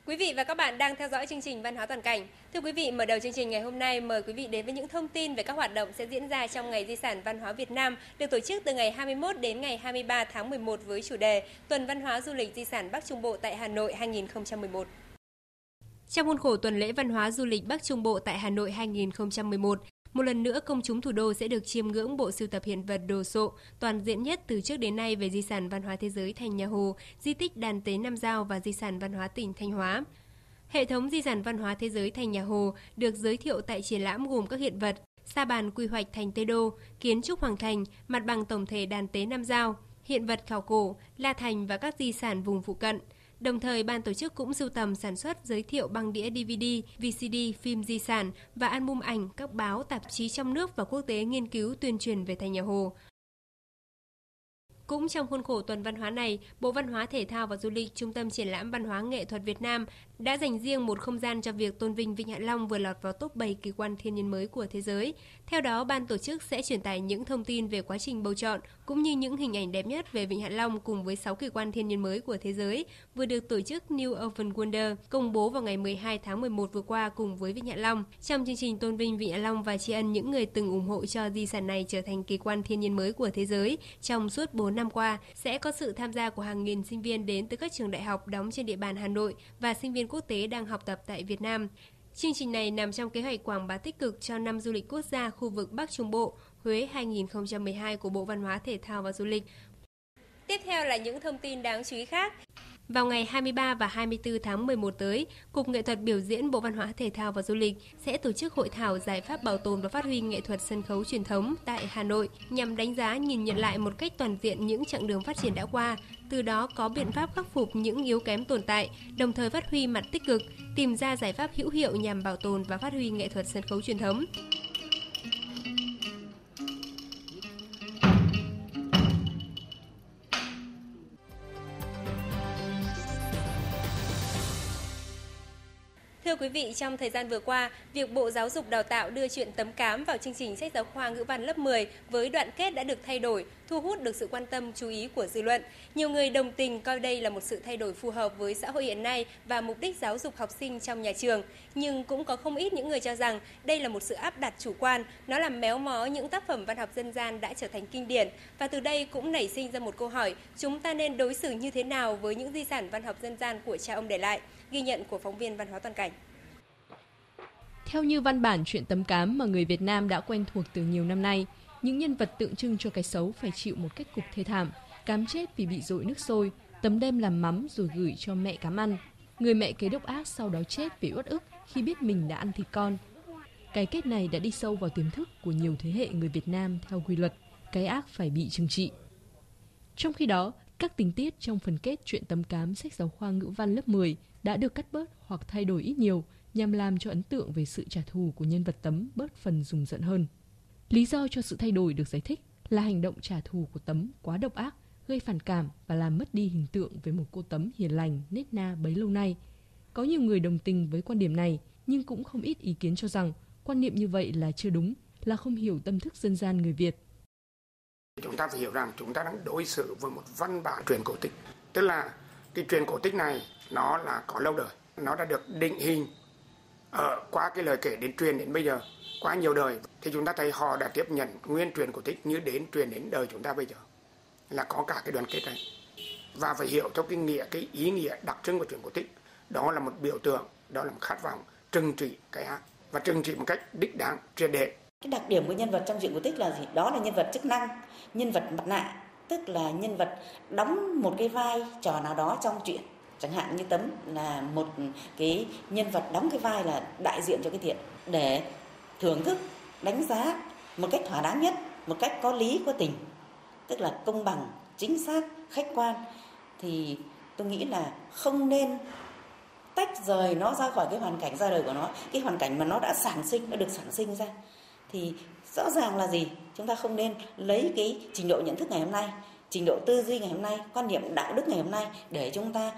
Quý vị và các bạn đang theo dõi chương trình Văn hóa toàn cảnh. Thưa quý vị, mở đầu chương trình ngày hôm nay mời quý vị đến với những thông tin về các hoạt động sẽ diễn ra trong Ngày Di sản Văn hóa Việt Nam được tổ chức từ ngày 21 đến ngày 23 tháng 11 với chủ đề Tuần Văn hóa Du lịch Di sản Bắc Trung Bộ tại Hà Nội 2011. Trong khuôn khổ tuần lễ văn hóa du lịch Bắc Trung Bộ tại Hà Nội 2011, một lần nữa công chúng thủ đô sẽ được chiêm ngưỡng bộ sưu tập hiện vật đồ sộ toàn diện nhất từ trước đến nay về di sản văn hóa thế giới Thành Nhà Hồ, di tích đàn tế Nam Giao và di sản văn hóa tỉnh Thanh Hóa. Hệ thống di sản văn hóa thế giới Thành Nhà Hồ được giới thiệu tại triển lãm gồm các hiện vật, sa bàn quy hoạch thành Tây Đô, kiến trúc Hoàng Thành, mặt bằng tổng thể đàn tế Nam Giao, hiện vật khảo cổ, La Thành và các di sản vùng phụ cận. Đồng thời, ban tổ chức cũng sưu tầm sản xuất giới thiệu băng đĩa DVD, VCD, phim di sản và album ảnh các báo, tạp chí trong nước và quốc tế nghiên cứu tuyên truyền về Thành Nhà Hồ. Cũng trong khuôn khổ tuần văn hóa này, Bộ Văn hóa Thể thao và Du lịch, Trung tâm Triển lãm Văn hóa Nghệ thuật Việt Nam đã dành riêng một không gian cho việc tôn vinh Vịnh Hạ Long vừa lọt vào top 7 kỳ quan thiên nhiên mới của thế giới. Theo đó, ban tổ chức sẽ truyền tải những thông tin về quá trình bầu chọn cũng như những hình ảnh đẹp nhất về Vịnh Hạ Long cùng với 6 kỳ quan thiên nhiên mới của thế giới vừa được tổ chức New Open Wonder công bố vào ngày 12 tháng 11 vừa qua cùng với Vịnh Hạ Long. Trong chương trình tôn vinh Vịnh Hạ Long và tri ân những người từng ủng hộ cho di sản này trở thành kỳ quan thiên nhiên mới của thế giới trong suốt 4 năm qua, sẽ có sự tham gia của hàng nghìn sinh viên đến từ các trường đại học đóng trên địa bàn Hà Nội và sinh viên quốc tế đang học tập tại Việt Nam. Chương trình này nằm trong kế hoạch quảng bá tích cực cho năm du lịch quốc gia khu vực Bắc Trung Bộ Huế 2012 của Bộ Văn hóa Thể thao và Du lịch. Tiếp theo là những thông tin đáng chú ý khác. Vào ngày 23 và 24 tháng 11 tới, Cục Nghệ thuật Biểu diễn Bộ Văn hóa Thể thao và Du lịch sẽ tổ chức hội thảo giải pháp bảo tồn và phát huy nghệ thuật sân khấu truyền thống tại Hà Nội nhằm đánh giá nhìn nhận lại một cách toàn diện những chặng đường phát triển đã qua, từ đó có biện pháp khắc phục những yếu kém tồn tại, đồng thời phát huy mặt tích cực, tìm ra giải pháp hữu hiệu nhằm bảo tồn và phát huy nghệ thuật sân khấu truyền thống. Thưa quý vị, trong thời gian vừa qua, việc Bộ Giáo dục Đào tạo đưa chuyện tấm cám vào chương trình sách giáo khoa ngữ văn lớp 10 với đoạn kết đã được thay đổi, thu hút được sự quan tâm chú ý của dư luận. Nhiều người đồng tình coi đây là một sự thay đổi phù hợp với xã hội hiện nay và mục đích giáo dục học sinh trong nhà trường. Nhưng cũng có không ít những người cho rằng đây là một sự áp đặt chủ quan, nó làm méo mó những tác phẩm văn học dân gian đã trở thành kinh điển. Và từ đây cũng nảy sinh ra một câu hỏi, chúng ta nên đối xử như thế nào với những di sản văn học dân gian của cha ông để lại? Ghi nhận của phóng viên Văn hóa Toàn cảnh. Theo như văn bản Chuyện tấm cám mà người Việt Nam đã quen thuộc từ nhiều năm nay, những nhân vật tượng trưng cho cái xấu phải chịu một kết cục thê thảm, cám chết vì bị dội nước sôi, tấm đem làm mắm rồi gửi cho mẹ cám ăn. Người mẹ kế độc ác sau đó chết vì uất ức khi biết mình đã ăn thịt con. Cái kết này đã đi sâu vào tiềm thức của nhiều thế hệ người Việt Nam theo quy luật, cái ác phải bị trừng trị. Trong khi đó, các tình tiết trong phần kết Chuyện tấm cám sách giáo khoa ngữ văn lớp 10 đã được cắt bớt hoặc thay đổi ít nhiều, nhằm làm cho ấn tượng về sự trả thù của nhân vật Tấm bớt phần rùng rợn hơn. Lý do cho sự thay đổi được giải thích là hành động trả thù của Tấm quá độc ác, gây phản cảm và làm mất đi hình tượng về một cô Tấm hiền lành, nết na bấy lâu nay. Có nhiều người đồng tình với quan điểm này, nhưng cũng không ít ý kiến cho rằng quan niệm như vậy là chưa đúng, là không hiểu tâm thức dân gian người Việt. Chúng ta phải hiểu rằng chúng ta đang đối xử với một văn bản truyện cổ tích. Tức là cái truyện cổ tích này nó là có lâu đời, nó đã được định hình qua cái lời kể đến truyền đến bây giờ, qua nhiều đời, thì chúng ta thấy họ đã tiếp nhận nguyên truyện cổ tích như truyền đến đời chúng ta bây giờ, là có cả cái đoàn kết này. Và phải hiểu cho cái ý nghĩa đặc trưng của truyện cổ tích, đó là một biểu tượng, đó là một khát vọng trừng trị cái ác và trừng trị một cách đích đáng, triệt để. Cái đặc điểm của nhân vật trong truyện cổ tích là gì? Đó là nhân vật chức năng, nhân vật mặt nạ, tức là nhân vật đóng một cái vai trò nào đó trong truyện. Chẳng hạn như Tấm là một cái nhân vật đóng cái vai là đại diện cho cái thiện, để thưởng thức, đánh giá một cách thỏa đáng nhất, một cách có lý, có tình, tức là công bằng, chính xác, khách quan. Thì tôi nghĩ là không nên tách rời nó ra khỏi cái hoàn cảnh ra đời của nó, cái hoàn cảnh mà nó đã sản sinh, nó được sản sinh ra. Thì rõ ràng là gì? Chúng ta không nên lấy cái trình độ nhận thức ngày hôm nay, trình độ tư duy ngày hôm nay, quan niệm đạo đức ngày hôm nay để chúng ta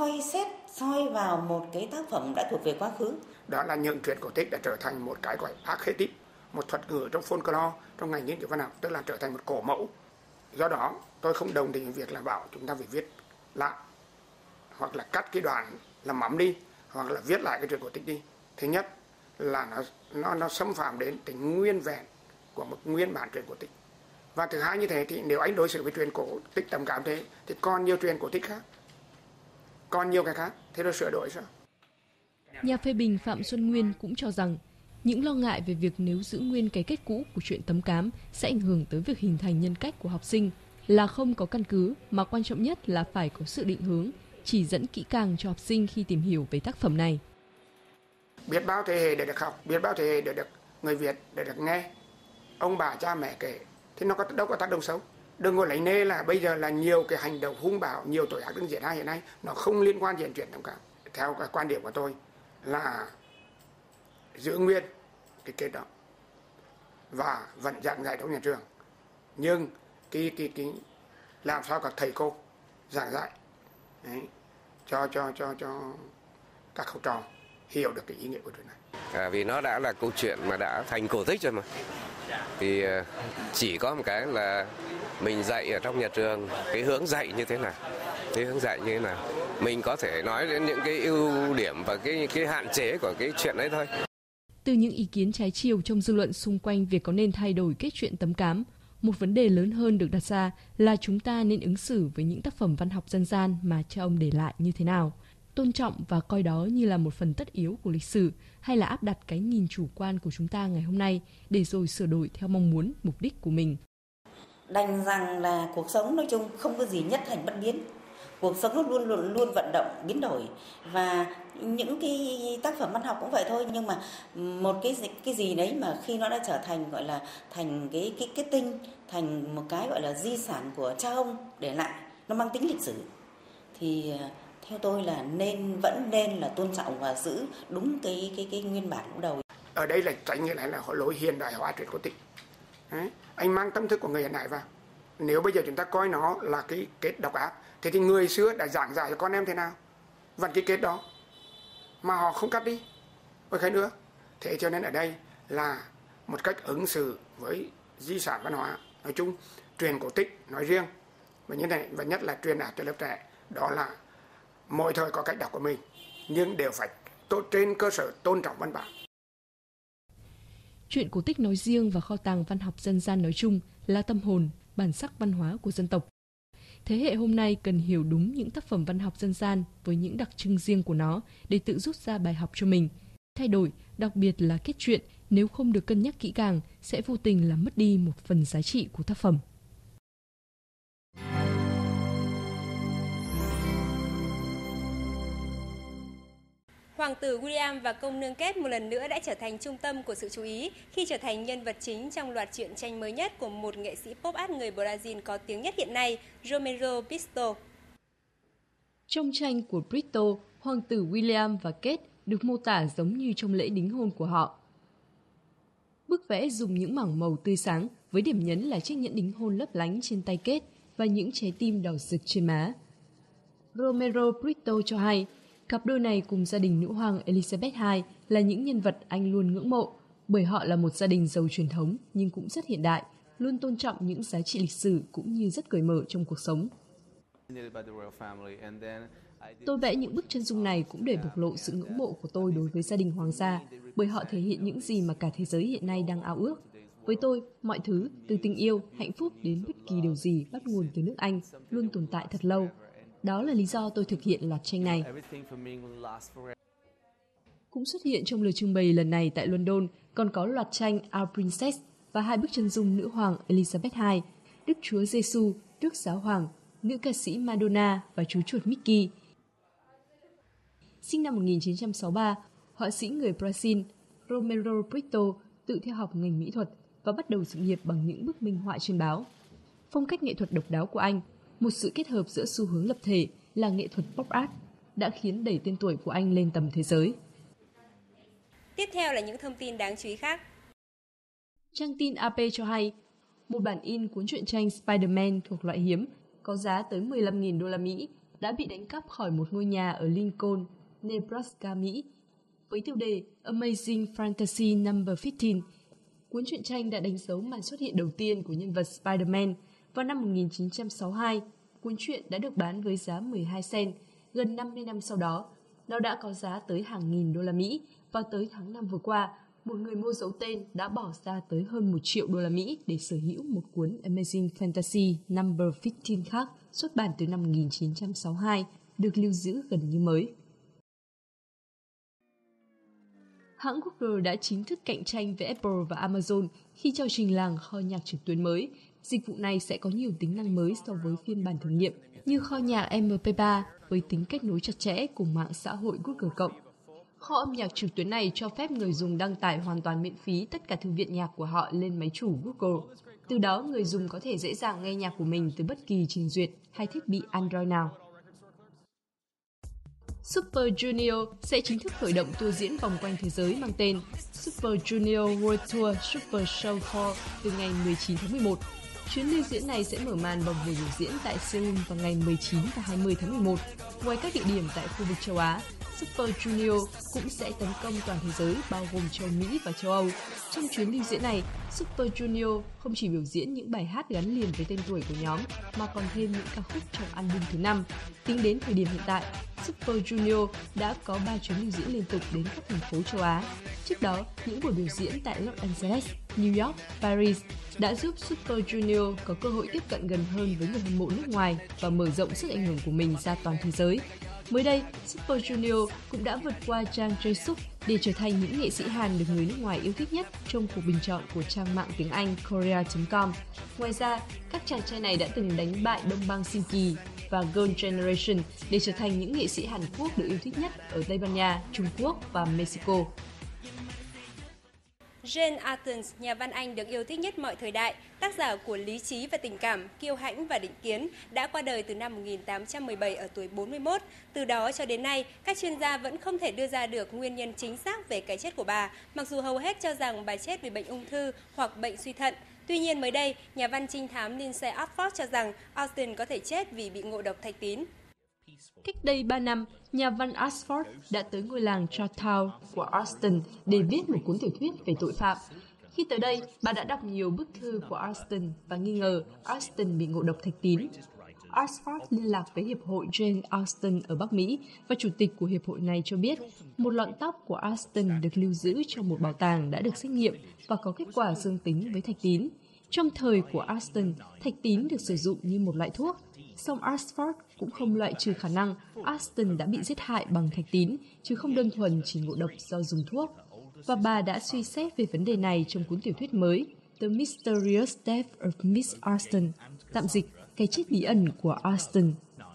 soi vào một cái tác phẩm đã thuộc về quá khứ. Đó là những truyện cổ tích đã trở thành một cái gọi archetype, một thuật ngữ trong folklore, trong ngành nghiên cứu văn học, tức là trở thành một cổ mẫu. Do đó, tôi không đồng tình với việc là bảo chúng ta phải viết lại hoặc là cắt cái đoạn làm mắm đi, hoặc là viết lại cái truyện cổ tích đi. Thứ nhất là nó xâm phạm đến tính nguyên vẹn của một nguyên bản truyện cổ tích. Và thứ hai như thế thì nếu anh đối xử với truyện cổ tích Tấm Cám thế thì còn nhiều truyện cổ tích khác, còn nhiều cái khác, thế rồi sửa đổi sao? Nhà phê bình Phạm Xuân Nguyên cũng cho rằng những lo ngại về việc nếu giữ nguyên cái kết cũ của truyện Tấm Cám sẽ ảnh hưởng tới việc hình thành nhân cách của học sinh là không có căn cứ, mà quan trọng nhất là phải có sự định hướng, chỉ dẫn kỹ càng cho học sinh khi tìm hiểu về tác phẩm này. Biết bao thế hệ để được học, biết bao thế hệ để được người Việt để được nghe ông bà cha mẹ kể, thì nó đâu có tác động xấu. Đừng có lấy nê là bây giờ là nhiều cái hành động hung bạo, nhiều tội ác đang diễn ra hiện nay, nó không liên quan đến chuyện Tấm Cám. Theo cái quan điểm của tôi là giữ nguyên cái kết đó và vẫn giảng dạy trong nhà trường, nhưng cái làm sao các thầy cô giảng dạy đấy, cho các học trò hiểu được cái ý nghĩa của chuyện này. Vì nó đã là câu chuyện mà đã thành cổ tích rồi mà, thì chỉ có một cái là mình dạy ở trong nhà trường cái hướng dạy như thế nào, mình có thể nói đến những cái ưu điểm và cái hạn chế của cái chuyện đấy thôi. Từ những ý kiến trái chiều trong dư luận xung quanh việc có nên thay đổi kết truyện Tấm Cám, một vấn đề lớn hơn được đặt ra là chúng ta nên ứng xử với những tác phẩm văn học dân gian mà cha ông để lại như thế nào, tôn trọng và coi đó như là một phần tất yếu của lịch sử, hay là áp đặt cái nhìn chủ quan của chúng ta ngày hôm nay để rồi sửa đổi theo mong muốn, mục đích của mình. Đành rằng là cuộc sống nói chung không có gì nhất thành bất biến. Cuộc sống nó luôn vận động, biến đổi, và những cái tác phẩm văn học cũng vậy thôi, nhưng mà một cái gì đấy mà khi nó đã trở thành gọi là thành cái kết tinh, thành một cái gọi là di sản của cha ông để lại, nó mang tính lịch sử, thì theo tôi là vẫn nên là tôn trọng và giữ đúng cái nguyên bản lúc đầu. Ở đây là tránh như này là họ lối hiện đại hóa truyện cổ tích. Đấy, anh mang tâm thức của người hiện đại vào. Nếu bây giờ chúng ta coi nó là cái kết độc ác, thế thì người xưa đã giảng giải cho con em thế nào? Vẫn cái kết đó mà họ không cắt đi. Với cái nữa, thế cho nên ở đây là một cách ứng xử với di sản văn hóa nói chung, truyện cổ tích nói riêng, và như này, và nhất là truyền đạt cho lớp trẻ, đó là mỗi thời có cách đọc của mình, nhưng đều phải trên cơ sở tôn trọng văn bản. Truyện cổ tích nói riêng và kho tàng văn học dân gian nói chung là tâm hồn, bản sắc văn hóa của dân tộc. Thế hệ hôm nay cần hiểu đúng những tác phẩm văn học dân gian với những đặc trưng riêng của nó để tự rút ra bài học cho mình. Thay đổi, đặc biệt là kết truyện, nếu không được cân nhắc kỹ càng, sẽ vô tình làm mất đi một phần giá trị của tác phẩm. Hoàng tử William và công nương Kate một lần nữa đã trở thành trung tâm của sự chú ý khi trở thành nhân vật chính trong loạt truyện tranh mới nhất của một nghệ sĩ pop art người Brazil có tiếng nhất hiện nay, Romero Brito. Trong tranh của Brito, hoàng tử William và Kate được mô tả giống như trong lễ đính hôn của họ. Bức vẽ dùng những mảng màu tươi sáng với điểm nhấn là chiếc nhẫn đính hôn lấp lánh trên tay Kate và những trái tim đỏ rực trên má. Romero Brito cho hay, cặp đôi này cùng gia đình nữ hoàng Elizabeth II là những nhân vật anh luôn ngưỡng mộ, bởi họ là một gia đình giàu truyền thống nhưng cũng rất hiện đại, luôn tôn trọng những giá trị lịch sử cũng như rất cởi mở trong cuộc sống. Tôi vẽ những bức chân dung này cũng để bộc lộ sự ngưỡng mộ của tôi đối với gia đình hoàng gia, bởi họ thể hiện những gì mà cả thế giới hiện nay đang ao ước. Với tôi, mọi thứ, từ tình yêu, hạnh phúc đến bất kỳ điều gì bắt nguồn từ nước Anh, luôn tồn tại thật lâu. Đó là lý do tôi thực hiện loạt tranh này. Cũng xuất hiện trong lượt trưng bày lần này tại London còn có loạt tranh Our Princess và 2 bức chân dung nữ hoàng Elizabeth II, Đức Chúa Giêsu, Đức Giáo Hoàng, nữ ca sĩ Madonna và chú chuột Mickey. Sinh năm 1963, họa sĩ người Brazil Romero Brito tự theo học ngành mỹ thuật và bắt đầu sự nghiệp bằng những bức minh họa trên báo. Phong cách nghệ thuật độc đáo của anh, một sự kết hợp giữa xu hướng lập thể là nghệ thuật pop art, đã khiến đẩy tên tuổi của anh lên tầm thế giới. Tiếp theo là những thông tin đáng chú ý khác. Trang tin AP cho hay, một bản in cuốn truyện tranh Spider-Man thuộc loại hiếm có giá tới 15.000 đô la Mỹ đã bị đánh cắp khỏi một ngôi nhà ở Lincoln, Nebraska, Mỹ. Với tiêu đề Amazing Fantasy No. 15, cuốn truyện tranh đã đánh dấu màn xuất hiện đầu tiên của nhân vật Spider-Man. Vào năm 1962, cuốn truyện đã được bán với giá 12 cent, gần 50 năm sau đó, nó đã có giá tới hàng nghìn đô la Mỹ và tới tháng 5 vừa qua, một người mua giấu tên đã bỏ ra tới hơn 1 triệu đô la Mỹ để sở hữu một cuốn Amazing Fantasy Number 15 khác xuất bản từ năm 1962, được lưu giữ gần như mới. Hãng Google đã chính thức cạnh tranh với Apple và Amazon khi cho trình làng kho nhạc trực tuyến mới. Dịch vụ này sẽ có nhiều tính năng mới so với phiên bản thử nghiệm, như kho nhạc MP3 với tính kết nối chặt chẽ cùng mạng xã hội Google+. Kho âm nhạc trực tuyến này cho phép người dùng đăng tải hoàn toàn miễn phí tất cả thư viện nhạc của họ lên máy chủ Google. Từ đó, người dùng có thể dễ dàng nghe nhạc của mình từ bất kỳ trình duyệt hay thiết bị Android nào. Super Junior sẽ chính thức khởi động tour diễn vòng quanh thế giới mang tên Super Junior World Tour Super Show Tour từ ngày 19 tháng 11. Chuyến lưu diễn này sẽ mở màn bằng buổi biểu diễn tại Seoul vào ngày 19 và 20 tháng 11. Ngoài các địa điểm tại khu vực châu Á, Super Junior cũng sẽ tấn công toàn thế giới bao gồm châu Mỹ và châu Âu. Trong chuyến lưu diễn này, Super Junior không chỉ biểu diễn những bài hát gắn liền với tên tuổi của nhóm mà còn thêm những ca khúc trong album thứ 5. Tính đến thời điểm hiện tại, Super Junior đã có 3 chuyến lưu diễn liên tục đến các thành phố châu Á. Trước đó, những buổi biểu diễn tại Los Angeles, New York, Paris đã giúp Super Junior có cơ hội tiếp cận gần hơn với người hâm mộ nước ngoài và mở rộng sức ảnh hưởng của mình ra toàn thế giới. Mới đây, Super Junior cũng đã vượt qua Jang Jae-suk để trở thành những nghệ sĩ Hàn được người nước ngoài yêu thích nhất trong cuộc bình chọn của trang mạng tiếng Anh Korea.com. Ngoài ra, các chàng trai này đã từng đánh bại Đông Bang Sinki và Girl Generation để trở thành những nghệ sĩ Hàn Quốc được yêu thích nhất ở Tây Ban Nha, Trung Quốc và Mexico. Jane Austen, nhà văn Anh được yêu thích nhất mọi thời đại, tác giả của Lý trí và tình cảm, Kiêu hãnh và định kiến, đã qua đời từ năm 1817 ở tuổi 41. Từ đó cho đến nay, các chuyên gia vẫn không thể đưa ra được nguyên nhân chính xác về cái chết của bà, mặc dù hầu hết cho rằng bà chết vì bệnh ung thư hoặc bệnh suy thận. Tuy nhiên mới đây, nhà văn trinh thám Lindsay Oxford cho rằng Austen có thể chết vì bị ngộ độc thạch tín. Cách đây 3 năm, nhà văn Oxford đã tới ngôi làng Charlottetown của Austen để viết một cuốn tiểu thuyết về tội phạm. Khi tới đây, bà đã đọc nhiều bức thư của Austen và nghi ngờ Austen bị ngộ độc thạch tín. Oxford liên lạc với Hiệp hội Jane Austen ở Bắc Mỹ và chủ tịch của hiệp hội này cho biết một lọn tóc của Austen được lưu giữ trong một bảo tàng đã được xét nghiệm và có kết quả dương tính với thạch tín. Trong thời của Austen, thạch tín được sử dụng như một loại thuốc, song Oxford cũng không loại trừ khả năng Austen đã bị giết hại bằng thạch tín, chứ không đơn thuần chỉ ngộ độc do dùng thuốc. Và bà đã suy xét về vấn đề này trong cuốn tiểu thuyết mới The Mysterious Death of Miss Austen, tạm dịch cái chết bí ẩn của Austen.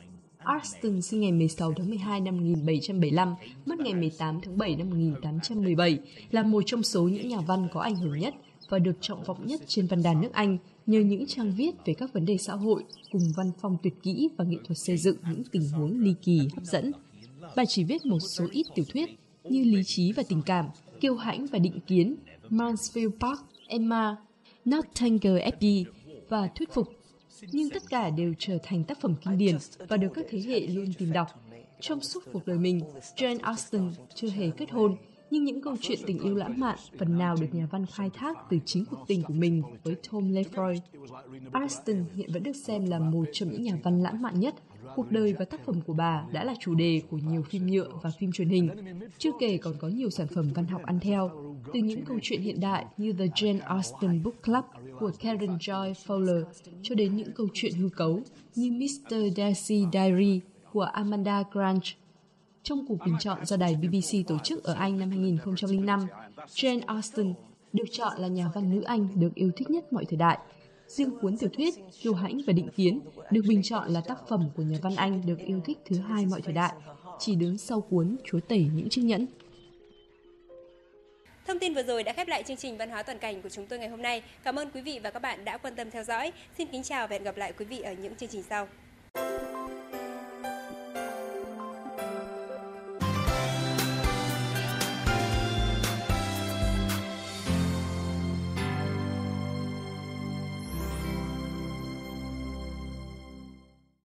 Austen sinh ngày 16 tháng 12 năm 1775, mất ngày 18 tháng 7 năm 1817, là một trong số những nhà văn có ảnh hưởng nhất và được trọng vọng nhất trên văn đàn nước Anh nhờ những trang viết về các vấn đề xã hội cùng văn phong tuyệt kỹ và nghệ thuật xây dựng những tình huống ly kỳ hấp dẫn. Bà chỉ viết một số ít tiểu thuyết như Lý trí và tình cảm, Kiêu hãnh và định kiến, Mansfield Park, Emma, Nottingham Abbey và Thuyết phục, nhưng tất cả đều trở thành tác phẩm kinh điển và được các thế hệ luôn tìm đọc. Trong suốt cuộc đời mình, Jane Austen chưa hề kết hôn, nhưng những câu chuyện tình yêu lãng mạn phần nào được nhà văn khai thác từ chính cuộc tình của mình với Tom Lefroy. Austen hiện vẫn được xem là một trong những nhà văn lãng mạn nhất. Cuộc đời và tác phẩm của bà đã là chủ đề của nhiều phim nhựa và phim truyền hình. Chưa kể còn có nhiều sản phẩm văn học ăn theo, từ những câu chuyện hiện đại như The Jane Austen Book Club của Karen Joy Fowler cho đến những câu chuyện hư cấu như Mr. Darcy Diary của Amanda Grange. Trong cuộc bình chọn do đài BBC tổ chức ở Anh năm 2005, Jane Austen được chọn là nhà văn nữ Anh được yêu thích nhất mọi thời đại. Riêng cuốn tiểu thuyết Kiêu hãnh và định kiến được bình chọn là tác phẩm của nhà văn Anh được yêu thích thứ hai mọi thời đại, chỉ đứng sau cuốn Chúa tể những chiếc nhẫn. Thông tin vừa rồi đã khép lại chương trình Văn hóa toàn cảnh của chúng tôi ngày hôm nay. Cảm ơn quý vị và các bạn đã quan tâm theo dõi. Xin kính chào và hẹn gặp lại quý vị ở những chương trình sau.